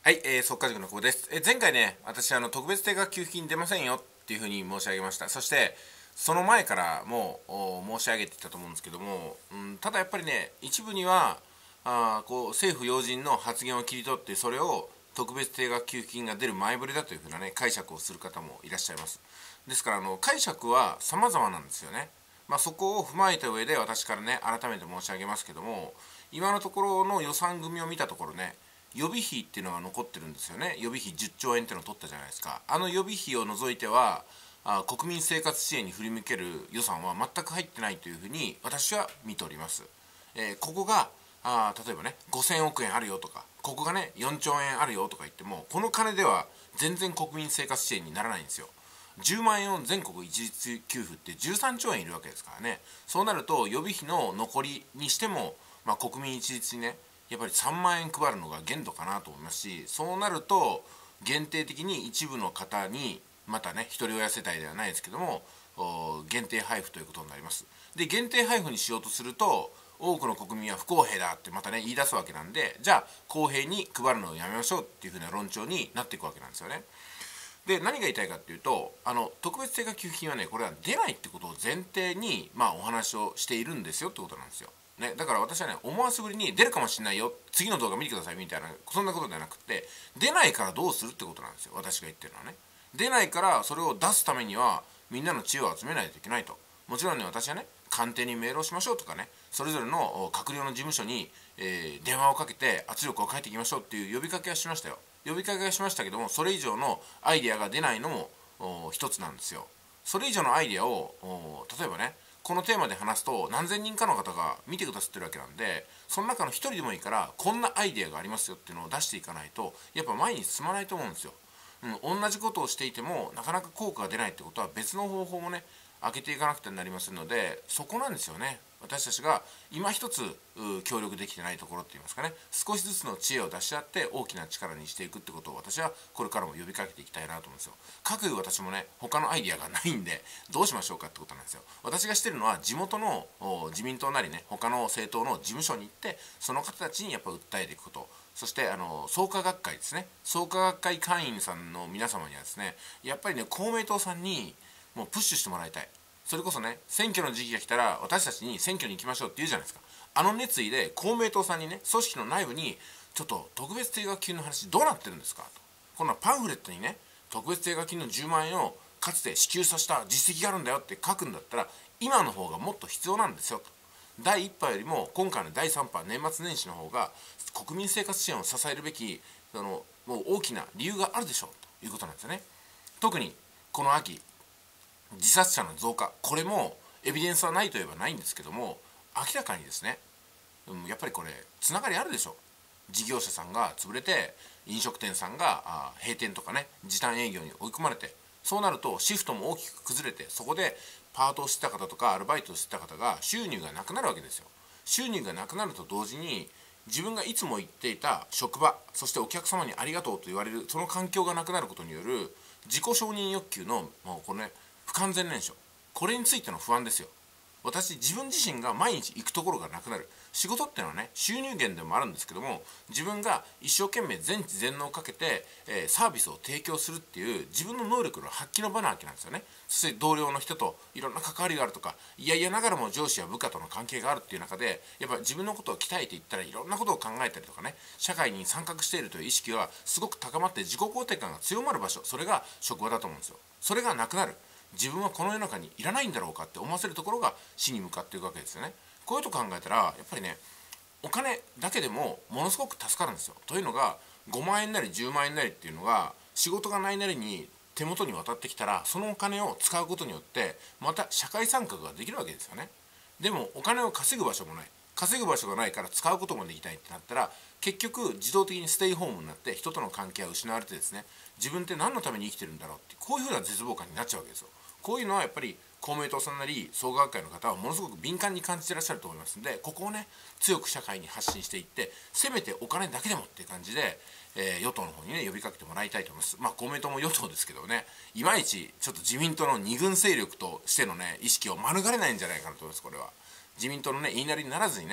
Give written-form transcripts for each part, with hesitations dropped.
はい、速稼塾の久保です。前回ね、私特別定額給付金出ませんよっていうふうに申し上げました。そしてその前からも申し上げてきたと思うんですけども、ただやっぱりね、一部には政府要人の発言を切り取って、それを特別定額給付金が出る前触れだというふうなね、解釈をする方もいらっしゃいます。ですから解釈は様々なんですよね。そこを踏まえた上で私からね、改めて申し上げますけども、今のところの予算組を見たところね、予備費っていうのが残ってるんですよね。予備費10兆円っていうのを取ったじゃないですか。予備費を除いては国民生活支援に振り向ける予算は全く入ってないというふうに私は見ております。ここが例えばね5000億円あるよとか、ここがね4兆円あるよとか言っても、この金では全然国民生活支援にならないんですよ。10万円を全国一律給付って13兆円いるわけですからね。そうなると予備費の残りにしても、国民一律にねやっぱり3万円配るのが限度かなと思いますし、そうなると限定的に一部の方に、またね一人親世帯ではないですけども限定配布ということになります。で、限定配布にしようとすると多くの国民は不公平だってまたね言い出すわけなんで、じゃあ公平に配るのをやめましょうっていうふうな論調になっていくわけなんですよね。で、何が言いたいかっていうと、特別定額給付金はね、これは出ないってことを前提にお話をしているんですよってことなんですよね。だから私はね、思わせぶりに出るかもしれないよ、次の動画見てくださいみたいな、そんなことではなくて、出ないからどうするってことなんですよ、私が言ってるのはね。出ないからそれを出すためにはみんなの知恵を集めないといけないと。もちろんね、私はね、官邸にメールをしましょうとかね、それぞれの閣僚の事務所に、電話をかけて圧力をかけていきましょうっていう呼びかけはしましたよ。呼びかけはしましたけども、それ以上のアイデアが出ないのも一つなんですよ。それ以上のアイデアを例えばね、このテーマで話すと何千人かの方が見てくださってるわけなんで、その中の一人でもいいからこんなアイデアがありますよっていうのを出していかないとやっぱ前に進まないと思うんですよ。同じことをしていてもなかなか効果が出ないってことは、別の方法もね開けていかなくてはなりませんので、そこなんですよね。私たちが今一つ協力できてないところって言いますかね、少しずつの知恵を出し合って大きな力にしていくってことを私はこれからも呼びかけていきたいなと思うんですよ。かくいう私もね、他のアイディアがないんでどうしましょうかってことなんですよ。私がしてるのは地元の自民党なりね、他の政党の事務所に行って、その方たちにやっぱ訴えていくこと、そして創価学会ですね、創価学会会員さんの皆様にはですね、やっぱりね公明党さんにもうプッシュしてもらいたい。それこそね、選挙の時期が来たら私たちに選挙に行きましょうって言うじゃないですか。熱意で公明党さんにね、組織の内部にちょっと特別定額金の話どうなってるんですかと、こんなパンフレットにね、特別定額金の10万円をかつて支給させた実績があるんだよって書くんだったら、今の方がもっと必要なんですよと。第1波よりも今回の第3波年末年始の方が国民生活支援を支えるべきもう大きな理由があるでしょうということなんですよね。特にこの秋、自殺者の増加、これもエビデンスはないといえばないんですけども、明らかにですね、やっぱりこれつながりあるでしょう。事業者さんが潰れて、飲食店さんが閉店とかね、時短営業に追い込まれて、そうなるとシフトも大きく崩れて、そこでパートをしてた方とかアルバイトをしてた方が収入がなくなるわけですよ。収入がなくなると同時に、自分がいつも行っていた職場、そしてお客様にありがとうと言われるその環境がなくなることによる自己承認欲求のもうこのね、不完全燃焼、これについての不安ですよ。私自分自身が毎日行くところがなくなる。仕事っていうのはね、収入源でもあるんですけども、自分が一生懸命全知全能をかけて、サービスを提供するっていう自分の能力の発揮の場なわけなんですよね。そして同僚の人といろんな関わりがあるとか、いやいやながらも上司や部下との関係があるっていう中で、やっぱ自分のことを鍛えていったらいろんなことを考えたりとかね、社会に参画しているという意識はすごく高まって、自己肯定感が強まる場所、それが職場だと思うんですよ。それがなくなる。自分はこの世の中にいらないんだろうかって思わせるところが死に向かっていくわけですよね。こういうこと考えたらやっぱりね、お金だけでもものすごく助かるんですよ。というのが、5万円なり10万円なりっていうのが仕事がないなりに手元に渡ってきたら、そのお金を使うことによってまた社会参画ができるわけですよね。でもお金を稼ぐ場所もない、稼ぐ場所がないから使うこともできないってなったら、結局自動的にステイホームになって人との関係は失われてですね、自分って何のために生きてるんだろうって、こういうふうな絶望感になっちゃうわけですよ。こういうのはやっぱり公明党さんなり創価学会の方はものすごく敏感に感じていらっしゃると思いますので、ここをね強く社会に発信していって、せめてお金だけでもっていう感じで、与党の方にね呼びかけてもらいたいと思います。公明党も与党ですけどね、いまいちちょっと自民党の二軍勢力としてのね意識を免れないんじゃないかなと思います。これは自民党のね言いなりにならずにね、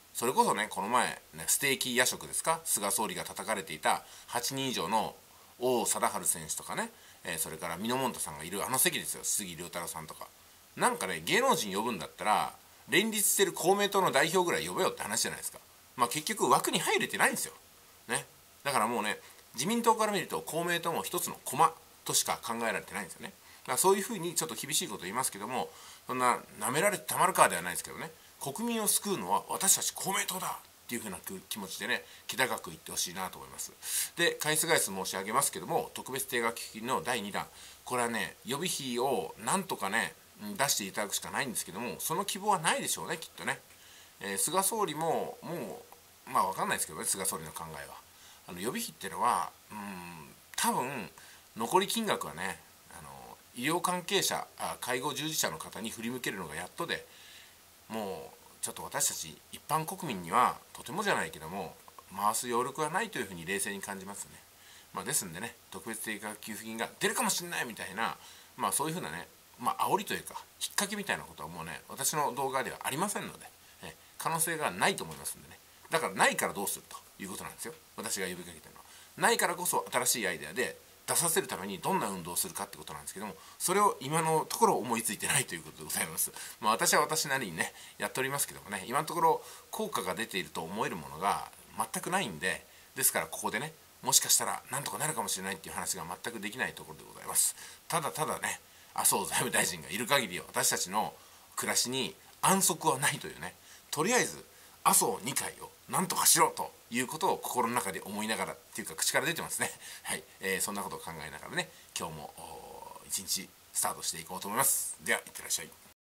それこそね、この前、ね、ステーキ夜食ですか、菅総理が叩かれていた8人以上の王貞治選手とかね、それからミノモンタさんがいるあの席ですよ、杉良太郎さんとか。なんかね、芸能人呼ぶんだったら連立してる公明党の代表ぐらい呼べよって話じゃないですか。まあ結局枠に入れてないんですよ、ね、だからもうね、自民党から見ると公明党も一つの駒としか考えられてないんですよね。だからそういうふうにちょっと厳しいこと言いますけども、そんな舐められてたまるかではないですけどね、国民を救うのは私たち公明党だっていう風な気持ちでね、気高く言ってほしいなと思います。で、返す申し上げますけども、特別定額給付金の第2弾、これはね、予備費をなんとかね出していただくしかないんですけども、その希望はないでしょうね、きっとね。菅総理ももうまあ分かんないですけどね、菅総理の考えは。予備費っていうのは多分残り金額はね、医療関係者、介護従事者の方に振り向けるのがやっとで、もうちょっと私たち一般国民にはとてもじゃないけども回す余力はないというふうに冷静に感じますね。ですんでね、特別定額給付金が出るかもしれないみたいな、そういうふうなね、煽りというか引っ掛けみたいなことはもうね、私の動画ではありませんので、可能性がないと思いますんでね。だからないからどうするということなんですよ、私が呼びかけてるのは。ないからこそ新しいアイデアで出させるためにどんな運動をするかってことなんですけども、それを今のところ思いついてないということでございます。私は私なりにねやっておりますけどもね、今のところ効果が出ていると思えるものが全くないんで、ですからここでね、もしかしたらなんとかなるかもしれないっていう話が全くできないところでございます。ただただね、麻生財務大臣がいる限り私たちの暮らしに安息はないというね、とりあえず麻生2回をなんとかしろということを心の中で思いながらっていうか口から出てますね。はい、そんなことを考えながらね、今日も一日スタートしていこうと思います。では、いってらっしゃい。